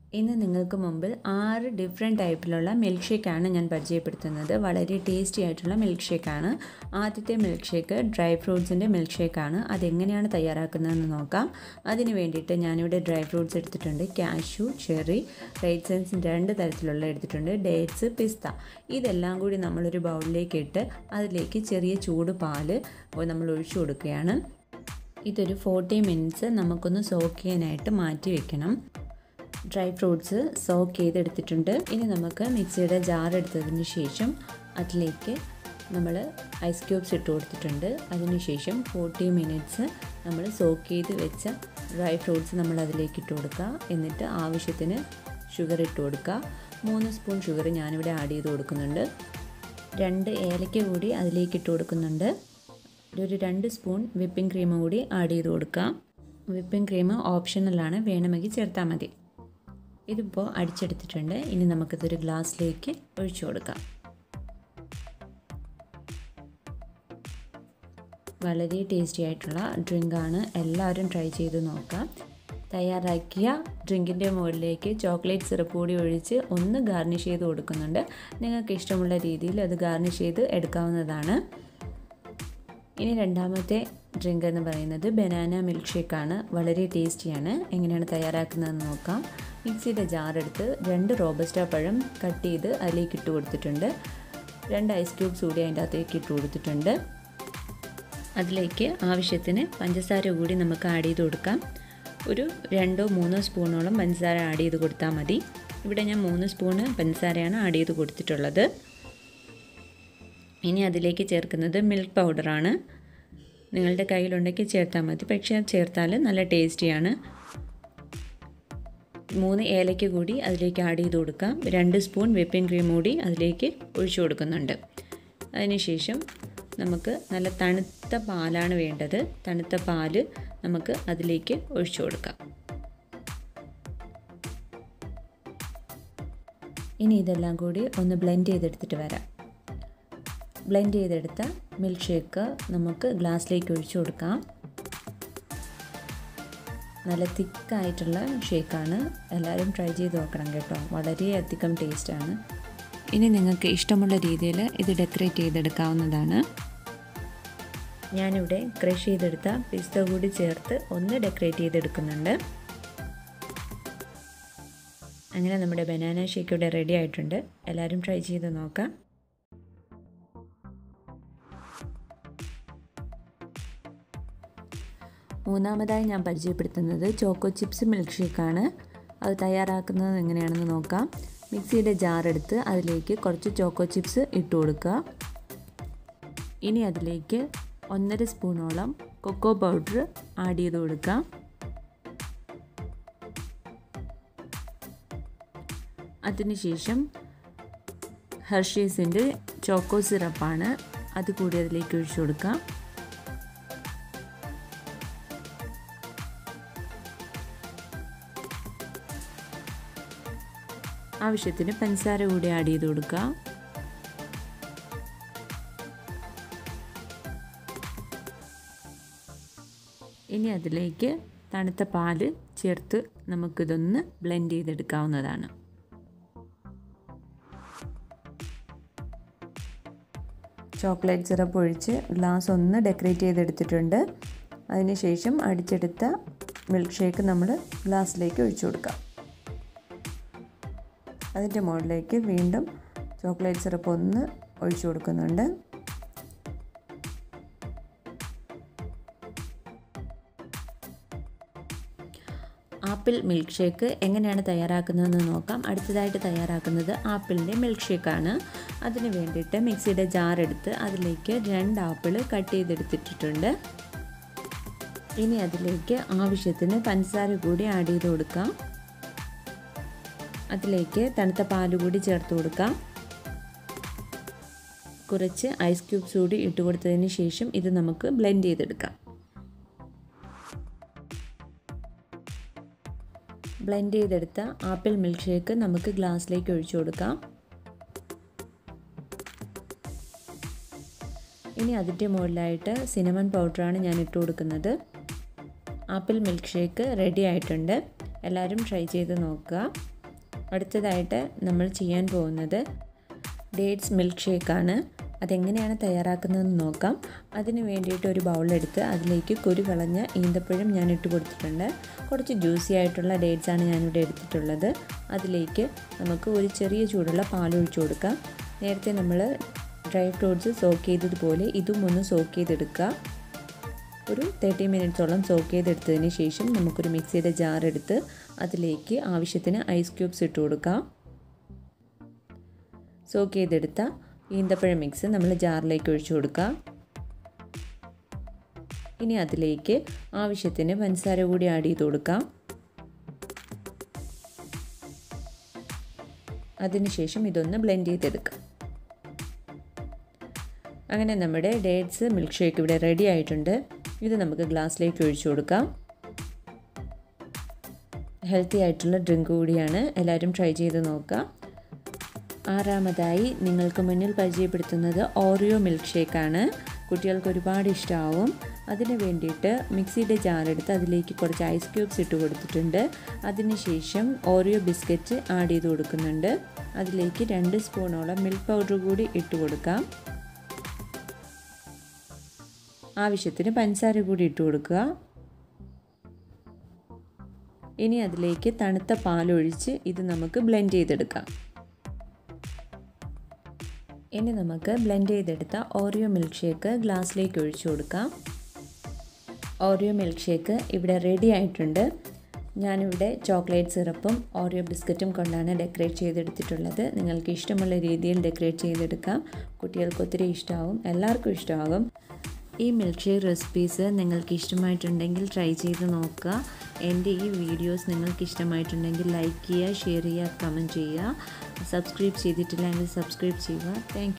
ഇന്ന് നിങ്ങൾക്ക് മുമ്പിൽ 6 ഡിഫറെൻറ്റ് ടൈപ്പിലുള്ള മിൽക്ക് ഷേക്കാണ് ഞാൻ പരിചയപ്പെടുത്തുന്നത്. വളരെ ടേസ്റ്റി ആയിട്ടുള്ള മിൽക്ക് ഷേക്കാണ്. ആദ്യത്തെ മിൽക്ക് ഷേക്ക് ഡ്രൈ ഫ്രൂട്ട്സിൻ്റെ മിൽക്ക് ഷേക്കാണ്. അതെങ്ങനെയാണ് തയ്യാറാക്കുന്നതെന്ന് നോക്കാം. അതിന് വേണ്ടിയിട്ട് ഞാനിവിടെ ഡ്രൈ ഫ്രൂട്ട്സ് എടുത്തിട്ടുണ്ട്. കാഷ്യൂ, ചെറി, റൈസൻസ് 2 തരത്തിലുള്ള എടുത്തിട്ടുണ്ട്. ഡേറ്റ്സ്, പിസ്ത. ഇതെല്ലാം കൂടി നമ്മളൊരു ബൗളിലേക്ക് ഇട്ട് അതിലേക്ക് ചെറിയ ചൂട് പാല് നമ്മൾ ഒഴിച്ചു കൊടുക്കുകയാണ്. ഇതൊരു 40 മിനിറ്റ്സ് നമുക്കൊന്ന് സോക്ക് ചെയ്യാനായിട്ട് മാറ്റി വെക്കണം. ഡ്രൈ ഫ്രൂട്ട്സ് സോക്ക് ചെയ്തെടുത്തിട്ടുണ്ട്. ഇനി നമുക്ക് മിക്സിയുടെ ജാർ എടുത്തതിന് ശേഷം അതിലേക്ക് നമ്മൾ ഐസ് ക്യൂബ്സ് ഇട്ട് കൊടുത്തിട്ടുണ്ട്. അതിനുശേഷം 40 മിനിറ്റ്സ് നമ്മൾ സോക്ക് ചെയ്ത് വെച്ച ഡ്രൈ ഫ്രൂട്ട്സ് നമ്മൾ അതിലേക്ക് ഇട്ട് കൊടുക്കുക. എന്നിട്ട് ആവശ്യത്തിന് ഷുഗർ ഇട്ട് കൊടുക്കുക. 3 സ്പൂൺ ഷുഗർ ഞാനിവിടെ ആഡ് ചെയ്ത് കൊടുക്കുന്നുണ്ട്. 2 ഏലക്ക കൂടി അതിലേക്ക് ഇട്ട് കൊടുക്കുന്നുണ്ട്. ഒരു 2 സ്പൂൺ വിപ്പിംഗ് ക്രീം കൂടി ആഡ് ചെയ്ത് കൊടുക്കുക. വിപ്പിംഗ് ക്രീം ഓപ്ഷണലാണ്, വേണമെങ്കിൽ ചേർത്താൽ മതി. ഇതിപ്പോൾ അടിച്ചെടുത്തിട്ടുണ്ട്. ഇനി നമുക്കിതൊരു ഗ്ലാസ്സിലേക്ക് ഒഴിച്ചു കൊടുക്കാം. വളരെ ടേസ്റ്റി ആയിട്ടുള്ള ഡ്രിങ്കാണ്. എല്ലാവരും ട്രൈ ചെയ്ത് നോക്കാം. തയ്യാറാക്കിയ ഡ്രിങ്കിൻ്റെ മുകളിലേക്ക് ചോക്ലേറ്റ് സിറപ്പ് കൂടി ഒഴിച്ച് ഒന്ന് ഗാർണിഷ് ചെയ്ത് കൊടുക്കുന്നുണ്ട്. നിങ്ങൾക്ക് ഇഷ്ടമുള്ള രീതിയിൽ അത് ഗാർണിഷ് ചെയ്ത് എടുക്കാവുന്നതാണ്. ഇനി രണ്ടാമത്തെ ഡ്രിങ്ക് എന്ന് പറയുന്നത് ബനാന മിൽക്ക് ഷേക്കാണ്. വളരെ ടേസ്റ്റിയാണ്. എങ്ങനെയാണ് തയ്യാറാക്കുന്നതെന്ന് നോക്കാം. മിക്സിയുടെ ജാർ എടുത്ത് 2 റോബസ്റ്റ പഴം കട്ട് ചെയ്ത് അതിലേക്ക് ഇട്ട് കൊടുത്തിട്ടുണ്ട്. 2 ഐസ് ക്യൂബ്സ് കൂടി അതിൻ്റെ അകത്തേക്ക് ഇട്ട് കൊടുത്തിട്ടുണ്ട്. അതിലേക്ക് ആവശ്യത്തിന് പഞ്ചസാര കൂടി നമുക്ക് ആഡ് ചെയ്ത് കൊടുക്കാം. ഒരു 2-3 സ്പൂണോളം പഞ്ചസാര ആഡ് ചെയ്ത് കൊടുത്താൽ മതി. ഇവിടെ ഞാൻ 3 സ്പൂണ് പഞ്ചസാരയാണ് ആഡ് ചെയ്ത് കൊടുത്തിട്ടുള്ളത്. ഇനി അതിലേക്ക് ചേർക്കുന്നത് മിൽക്ക് പൗഡറാണ്. നിങ്ങളുടെ കയ്യിലുണ്ടെങ്കിൽ ചേർത്താൽ മതി, പക്ഷേ അത് ചേർത്താൽ നല്ല ടേസ്റ്റിയാണ്. 3 ഏലക്ക കൂടി അതിലേക്ക് ആഡ് ചെയ്ത് കൊടുക്കാം. 2 സ്പൂൺ വിപ്പിംഗ് ക്രീം കൂടി അതിലേക്ക് ഒഴിച്ചു കൊടുക്കുന്നുണ്ട്. അതിനുശേഷം നമുക്ക് നല്ല തണുത്ത പാലാണ് വേണ്ടത്. തണുത്ത പാല് നമുക്ക് അതിലേക്ക് ഒഴിച്ചു കൊടുക്കാം. ഇനി ഇതെല്ലാം കൂടി ഒന്ന് ബ്ലെൻഡ് ചെയ്തെടുത്തിട്ട് വരാം. ബ്ലെൻഡ് ചെയ്തെടുത്ത മിൽക്ക് ഷേക്ക് നമുക്ക് ഗ്ലാസ്സിലേക്ക് ഒഴിച്ചു കൊടുക്കാം. നല്ല തിക്കായിട്ടുള്ള ഷേക്കാണ്. എല്ലാവരും ട്രൈ ചെയ്ത് നോക്കണം കേട്ടോ. വളരെയധികം ടേസ്റ്റാണ്. ഇനി നിങ്ങൾക്ക് ഇഷ്ടമുള്ള രീതിയിൽ ഇത് ഡെക്കറേറ്റ് ചെയ്തെടുക്കാവുന്നതാണ്. ഞാനിവിടെ ക്രഷ് ചെയ്തെടുത്ത പിസ്ത കൂടി ചേർത്ത് ഒന്ന് ഡെക്കറേറ്റ് ചെയ്തെടുക്കുന്നുണ്ട്. അങ്ങനെ നമ്മുടെ ബനാന ഷേക്ക് ഇവിടെ റെഡി ആയിട്ടുണ്ട്. എല്ലാവരും ട്രൈ ചെയ്ത് നോക്കാം. മൂന്നാമതായി ഞാൻ പരിചയപ്പെടുത്തുന്നത് ചോക്കോ ചിപ്സ് മിൽക്ക് ഷേക്കാണ്. അത് തയ്യാറാക്കുന്നത് എങ്ങനെയാണെന്ന് നോക്കാം. മിക്സിയുടെ ജാർ എടുത്ത് അതിലേക്ക് കുറച്ച് ചോക്കോ ചിപ്സ് ഇട്ട് കൊടുക്കുക. ഇനി അതിലേക്ക് 1.5 സ്പൂണോളം കൊക്കോ പൗഡർ ആഡ് ചെയ്ത് കൊടുക്കാം. അതിനുശേഷം ഹെർഷീസിൻ്റെ ചോക്കോ സിറപ്പാണ്, അത് കൂടി അതിലേക്ക് ഒഴിച്ചു കൊടുക്കാം. ആവശ്യത്തിന് പഞ്ചസാര കൂടി ആഡ് ചെയ്ത് കൊടുക്കുക. ഇനി അതിലേക്ക് തണുത്ത പാല് ചേർത്ത് നമുക്കിതൊന്ന് ബ്ലെൻഡ് ചെയ്തെടുക്കാവുന്നതാണ്. ചോക്ലേറ്റ് സിറപ്പ് ഒഴിച്ച് ഗ്ലാസ് ഒന്ന് ഡെക്കറേറ്റ് ചെയ്തെടുത്തിട്ടുണ്ട്. അതിനുശേഷം അടിച്ചെടുത്ത മിൽക്ക് ഷേക്ക് നമ്മൾ ഗ്ലാസ്സിലേക്ക് ഒഴിച്ചു കൊടുക്കാം. അതിൻ്റെ മുകളിലേക്ക് വീണ്ടും ചോക്ലേറ്റ് സിറപ്പ് ഒന്ന് ഒഴിച്ചു കൊടുക്കുന്നുണ്ട്. ആപ്പിൾ മിൽക്ക് ഷേക്ക് എങ്ങനെയാണ് തയ്യാറാക്കുന്നതെന്ന് നോക്കാം. അടുത്തതായിട്ട് തയ്യാറാക്കുന്നത് ആപ്പിളിൻ്റെ മിൽക്ക് ഷേക്കാണ്. അതിന് വേണ്ടിയിട്ട് മിക്സിയുടെ ജാർ എടുത്ത് അതിലേക്ക് 2 ആപ്പിൾ കട്ട് ചെയ്തെടുത്തിട്ടുണ്ട്. ഇനി അതിലേക്ക് ആവശ്യത്തിന് പഞ്ചസാര കൂടി ആഡ് ചെയ്ത് കൊടുക്കാം. അതിലേക്ക് തണുത്ത പാല് കൂടി ചേർത്ത് കൊടുക്കാം. കുറച്ച് ഐസ് ക്യൂബ്സ് കൂടി ഇട്ട് കൊടുത്തതിന് ശേഷം ഇത് നമുക്ക് ബ്ലെൻഡ് ചെയ്തെടുക്കാം. ബ്ലെൻഡ് ചെയ്തെടുത്ത ആപ്പിൾ മിൽക്ക് ഷേക്ക് നമുക്ക് ഗ്ലാസ്സിലേക്ക് ഒഴിച്ചു കൊടുക്കാം. ഇനി അതിൻ്റെ മുകളിലായിട്ട് സിനമൺ പൗഡറാണ് ഞാൻ ഇട്ട് കൊടുക്കുന്നത്. ആപ്പിൾ മിൽക്ക് ഷേക്ക് റെഡി ആയിട്ടുണ്ട്. എല്ലാവരും ട്രൈ ചെയ്ത് നോക്കുക. അടുത്തതായിട്ട് നമ്മൾ ചെയ്യാൻ പോകുന്നത് ഡേറ്റ്സ് മിൽക്ക് ഷേക്കാണ്. അതെങ്ങനെയാണ് തയ്യാറാക്കുന്നതെന്ന് നോക്കാം. അതിന് വേണ്ടിയിട്ട് ഒരു ബൗളെടുത്ത് അതിലേക്ക് കുരു കളഞ്ഞ ഈന്തപ്പഴം ഞാൻ ഇട്ട് കൊടുത്തിട്ടുണ്ട്. കുറച്ച് ജ്യൂസി ആയിട്ടുള്ള ഡേറ്റ്സാണ് ഞാനിവിടെ എടുത്തിട്ടുള്ളത്. അതിലേക്ക് നമുക്ക് ഒരു ചെറിയ ചൂടുള്ള പാൽ ഒഴിച്ചു കൊടുക്കാം. നേരത്തെ നമ്മൾ ഡ്രൈ ഫ്രൂട്ട്സ് സോക്ക് ചെയ്തതുപോലെ ഇതും ഒന്ന് സോക്ക് ചെയ്തെടുക്കുക. ഒരു 30 മിനിറ്റ്സോളം സോക്ക് ചെയ്തെടുത്തതിന് ശേഷം നമുക്കൊരു മിക്സിയുടെ ജാർ എടുത്ത് അതിലേക്ക് ആവശ്യത്തിന് ഐസ് ക്യൂബ്സ് ഇട്ട് കൊടുക്കാം. സോക്ക് ചെയ്തെടുത്ത ഈന്തപ്പഴ മിക്സ് നമ്മൾ ജാറിലേക്ക് ഒഴിച്ചു കൊടുക്കാം. ഇനി അതിലേക്ക് ആവശ്യത്തിന് പഞ്ചസാര കൂടി ആഡ് ചെയ്ത് കൊടുക്കാം. അതിനുശേഷം ഇതൊന്ന് ബ്ലെൻഡ് ചെയ്തെടുക്കാം. അങ്ങനെ നമ്മുടെ ഡേറ്റ്സ് മിൽക്ക് ഷേക്ക് ഇവിടെ റെഡി ആയിട്ടുണ്ട്. ഇത് നമുക്ക് ഗ്ലാസ്സിലേക്ക് ഒഴിച്ചു കൊടുക്കാം. ഹെൽത്തി ആയിട്ടുള്ള ഡ്രിങ്ക് കൂടിയാണ്. എല്ലാവരും ട്രൈ ചെയ്ത് നോക്കുക. ആറാമതായി നിങ്ങൾക്ക് മുന്നിൽ പരിചയപ്പെടുത്തുന്നത് ഓറിയോ മിൽക്ക് ഷേക്കാണ്. കുട്ടികൾക്ക് ഒരുപാട് ഇഷ്ടമാവും. അതിന് വേണ്ടിയിട്ട് മിക്സിയുടെ ജാറെടുത്ത് അതിലേക്ക് കുറച്ച് ഐസ് ക്യൂബ്സ് ഇട്ട് കൊടുത്തിട്ടുണ്ട്. അതിനുശേഷം ഓറിയോ ബിസ്ക്കറ്റ് ആഡ് ചെയ്ത് കൊടുക്കുന്നുണ്ട്. അതിലേക്ക് 2 സ്പൂണോളം മിൽക്ക് പൗഡർ കൂടി ഇട്ട് കൊടുക്കാം. ആവശ്യത്തിന് പഞ്ചസാര കൂടി ഇട്ട് കൊടുക്കുക. ഇനി അതിലേക്ക് തണുത്ത പാലൊഴിച്ച് ഇത് നമുക്ക് ബ്ലെൻഡ് ചെയ്തെടുക്കാം. ഇനി നമുക്ക് ബ്ലെൻഡ് ചെയ്തെടുത്ത ഓറിയോ മിൽക്ക് ഷേക്ക് ഗ്ലാസ്സിലേക്ക് ഒഴിച്ചു കൊടുക്കാം. ഓറിയോ മിൽക്ക് ഷേക്ക് ഇവിടെ റെഡി ആയിട്ടുണ്ട്. ഞാനിവിടെ ചോക്ലേറ്റ് സിറപ്പും ഓറിയോ ബിസ്ക്കറ്റും കൊണ്ടാണ് ഡെക്കറേറ്റ് ചെയ്തെടുത്തിട്ടുള്ളത്. നിങ്ങൾക്ക് ഇഷ്ടമുള്ള രീതിയിൽ ഡെക്കറേറ്റ് ചെയ്തെടുക്കാം. കുട്ടികൾക്ക് ഒത്തിരി ഇഷ്ടമാവും, എല്ലാവർക്കും ഇഷ്ടമാകും. ഈ മിൽക്ക് ഷേക്ക് റെസിപ്പീസ് നിങ്ങൾക്ക് ഇഷ്ടമായിട്ടുണ്ടെങ്കിൽ ട്രൈ ചെയ്ത് നോക്കുക. എൻ്റെ ഈ വീഡിയോസ് നിങ്ങൾക്ക് ഇഷ്ടമായിട്ടുണ്ടെങ്കിൽ ലൈക്ക് ചെയ്യുക, ഷെയർ ചെയ്യുക, കമൻറ്റ് ചെയ്യുക. സബ്സ്ക്രൈബ് ചെയ്തിട്ടില്ലെങ്കിൽ സബ്സ്ക്രൈബ് ചെയ്യുക. താങ്ക്